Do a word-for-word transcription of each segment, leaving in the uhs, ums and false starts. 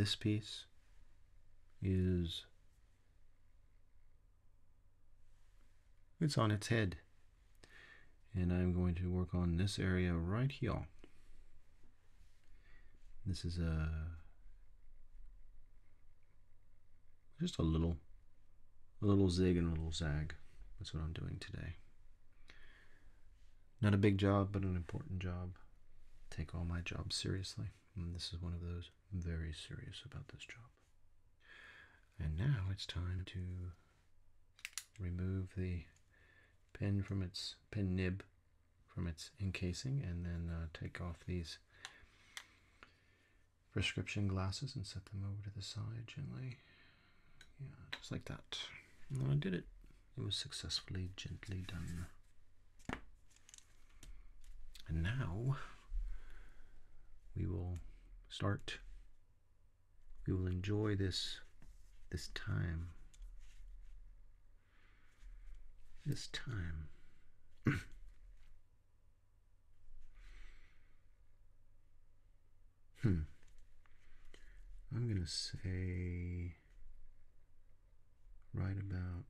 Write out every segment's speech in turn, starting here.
this piece is, it's on its head. And I'm going to work on this area right here. This is a just a little a little zig and a little zag. That's what I'm doing today. Not a big job, but an important job. Take all my jobs seriously. And this is one of those. I'm very serious about this job. And now it's time to remove the pen from its pen nib from its encasing, and then uh, take off these prescription glasses and set them over to the side gently. Yeah, just like that. And I did it. It was successfully, gently done. And now we will start. We will enjoy this this time. This time. hmm. I'm gonna say right about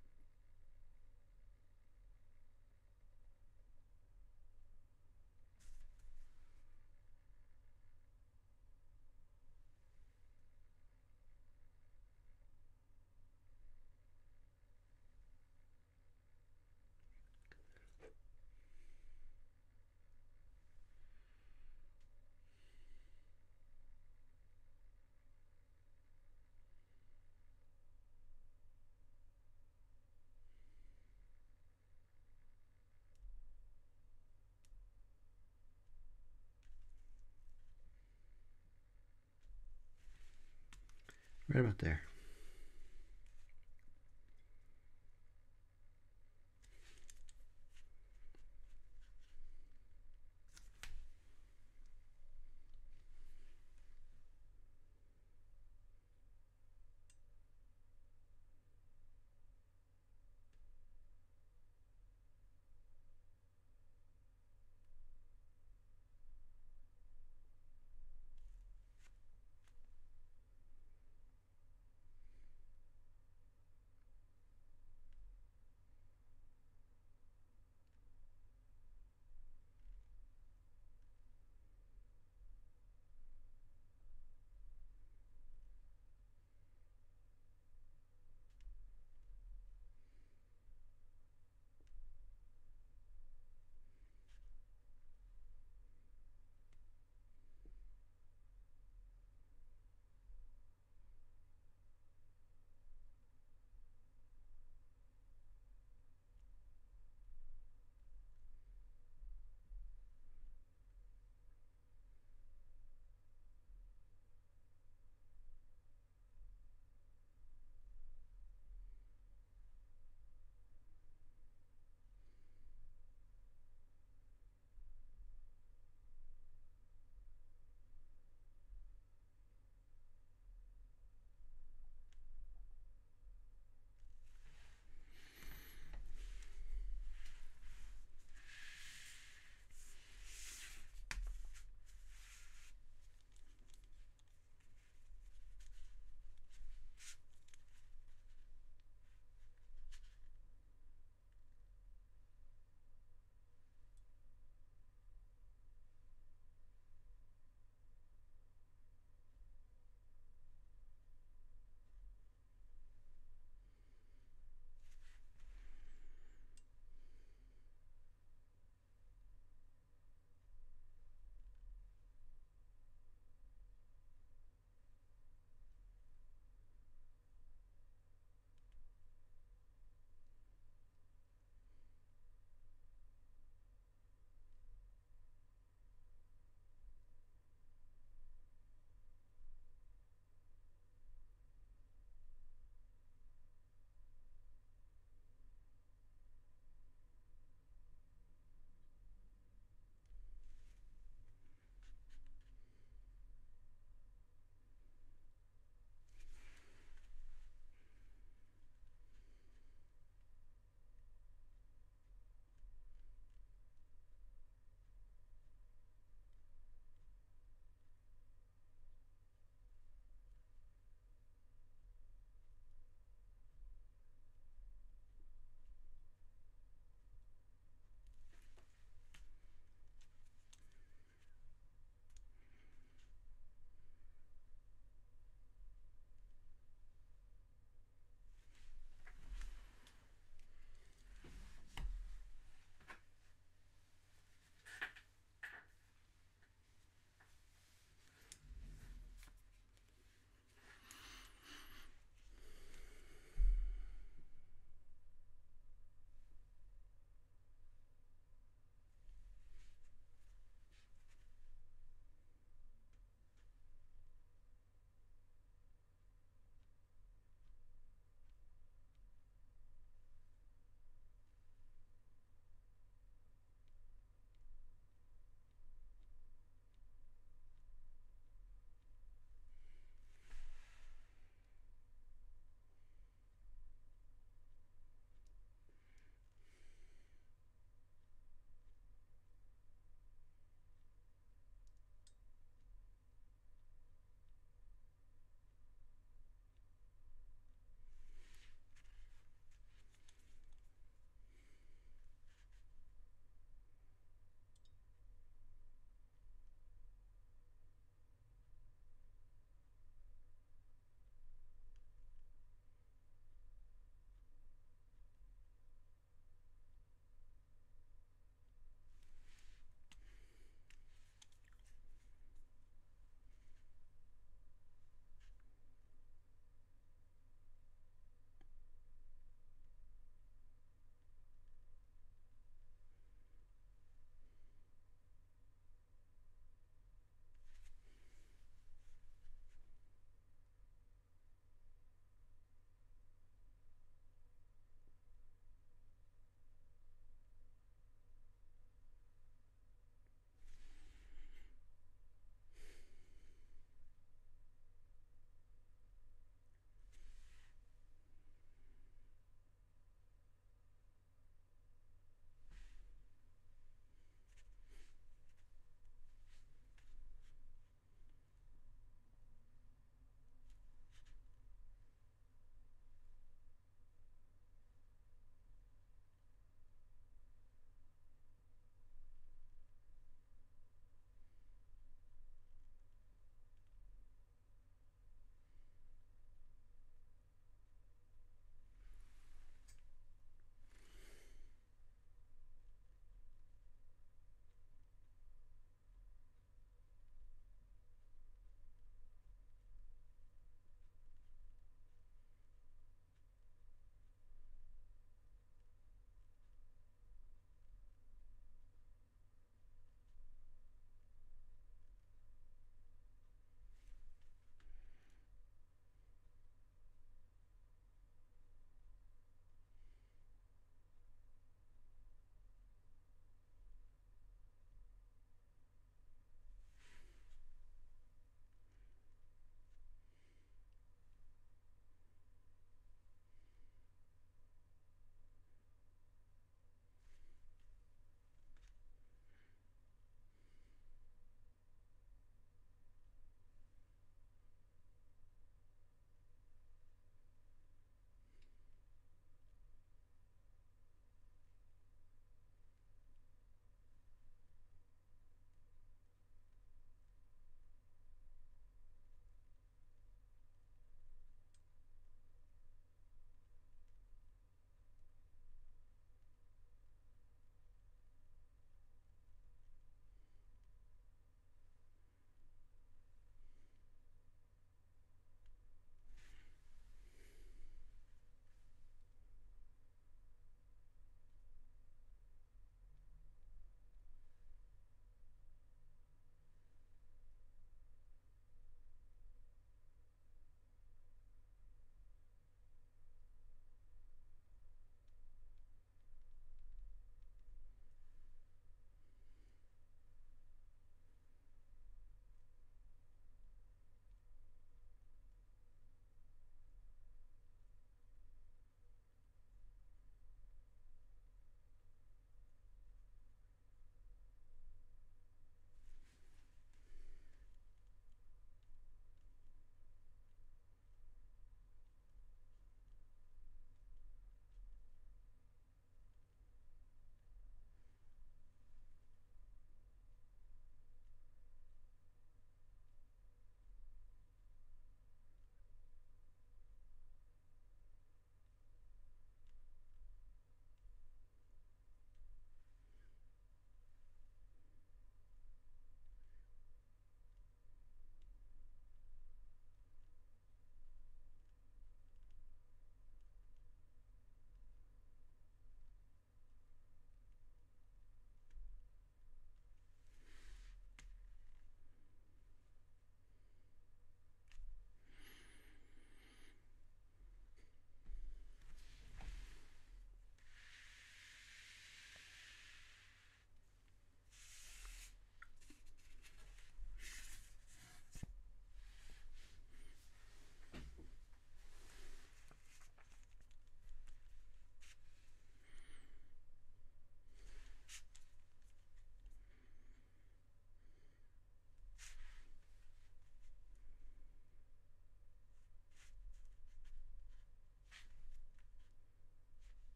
right about there.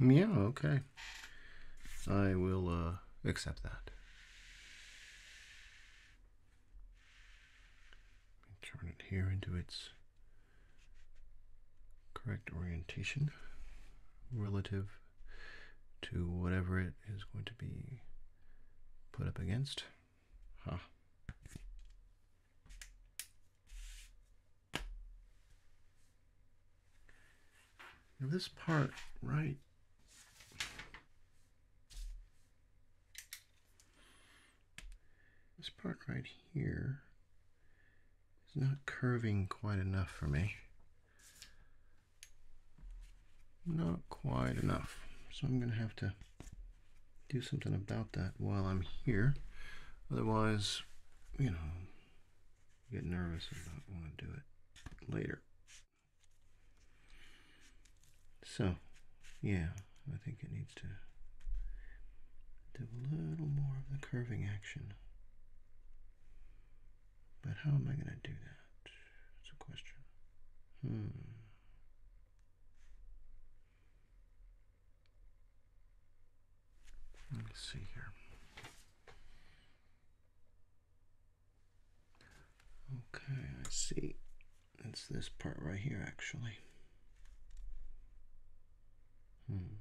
Yeah, okay. I will uh, accept that. Turn it here into its correct orientation relative to whatever it is going to be put up against. Huh. Now this part right this part right here is not curving quite enough for me. Not quite enough. So I'm going to have to do something about that while I'm here. Otherwise, you know, get nervous and not want to do it later. So, yeah, I think it needs to do a little more of the curving action. But how am I going to do that? That's a question. Hmm. Let's see here. Okay, I see. It's this part right here, actually. Hmm.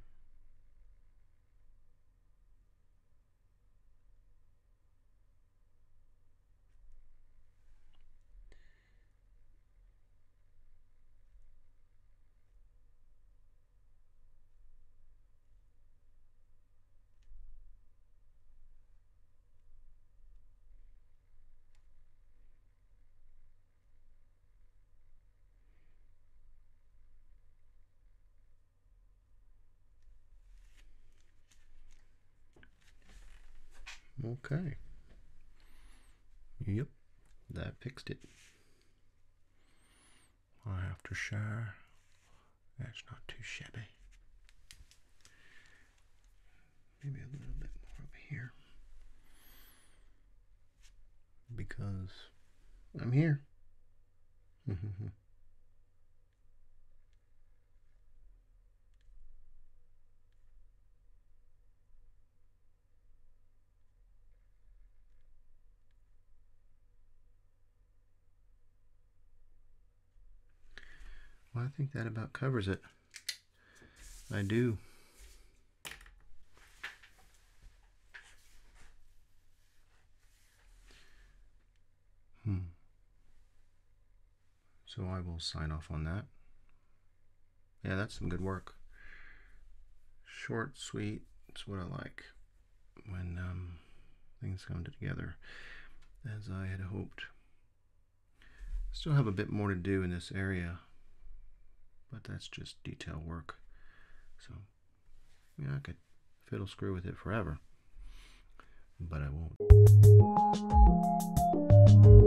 Okay. Yep, that fixed it. I have to share. That's not too shabby. Maybe a little bit more over here. Because I'm here. Well, I think that about covers it. I do. Hmm. So I will sign off on that. Yeah, that's some good work. Short, sweet, it's what I like when um, things come together as I had hoped. Still have a bit more to do in this area, but that's just detail work. So, yeah, I could fiddle screw with it forever, but I won't.